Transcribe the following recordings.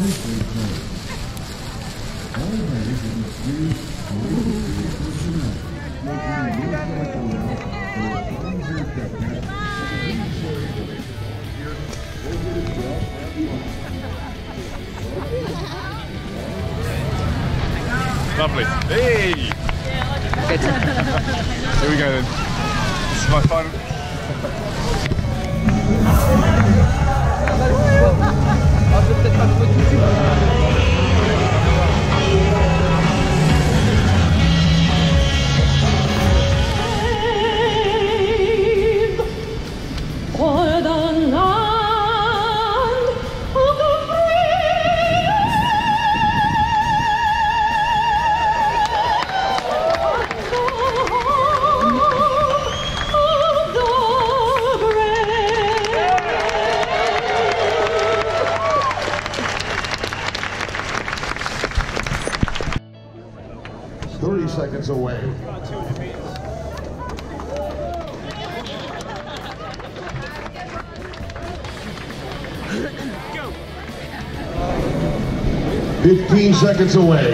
Lovely. Hey! Good. Here we go then. This is my final. Seconds away. Go. 15 seconds away.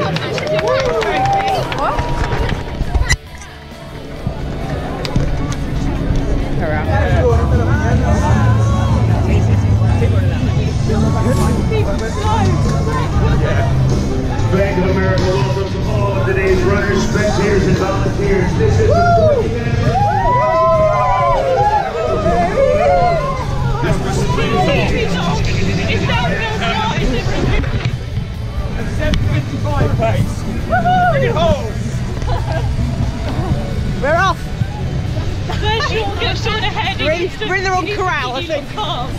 Bank of America welcomes all of today's runners, spectators, and volunteers. This is the 40-minute At 7:55 pace. Bring it home. We're off. First you're going to turn ahead. We're in the wrong corral, I think.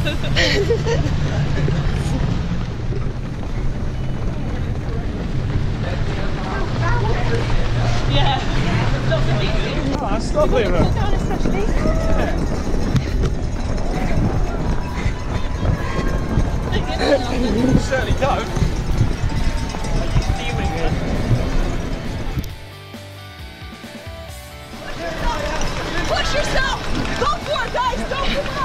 Yeah. Oh, that's lovely. Certainly don't. Push yourself! Go for it, guys! Don't give up!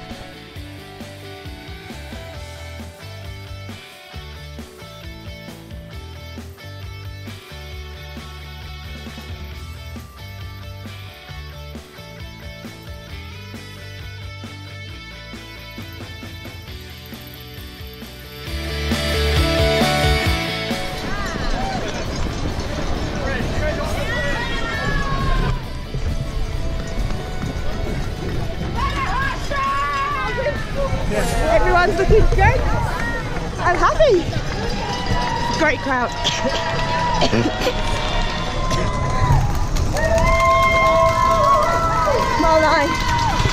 Everyone's looking great. I'm happy. Great crowd. Mile 9.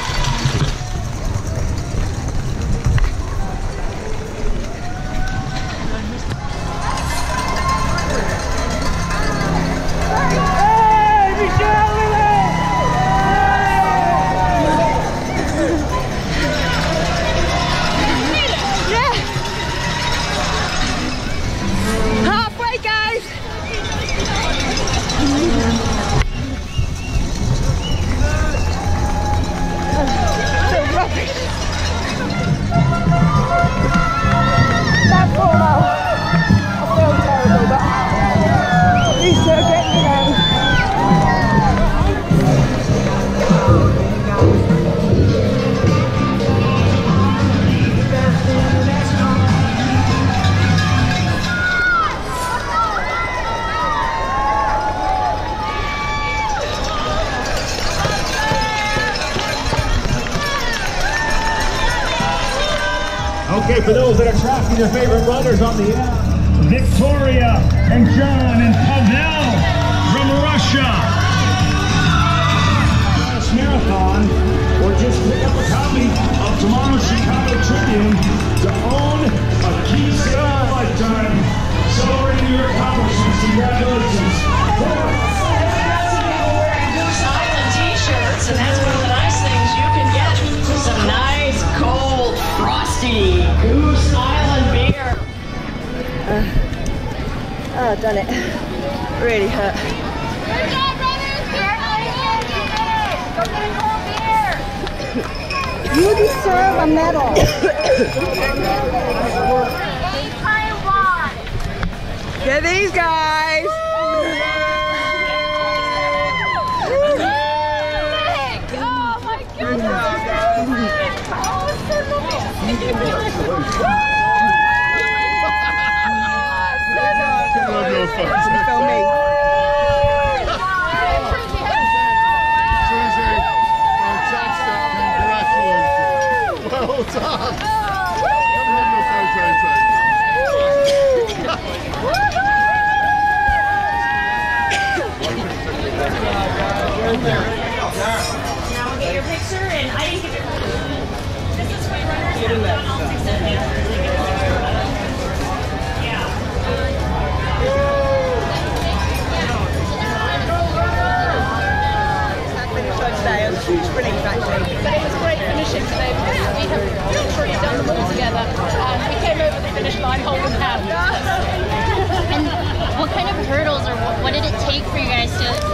Okay, for those that are tracking their favorite runners on the app, Victoria and John and Pavel from Russia. Last marathon, or just pick up a copy of tomorrow's Chicago Tribune to own a key sale of a lifetime. Celebrating your accomplishments. Congratulations. Goose Island t-shirts, and that's one of the nice things you can get. Some nice, cold, frosty Goose Island beer. Oh, done it. Really hurt. Good job, brothers! Go get a cold beer! You deserve a medal. Hey, Get these guys. Oh my goodness. Film me. Susie, fantastic, congratulations. Well done. Come have your photo taken. Now we'll get your picture and Heidi can. This is for runners. I'll fix it later. Huge relief actually. But it was great finishing today because we have literally done them all together and we came over the finish line holding hands. And what kind of hurdles or what did it take for you guys to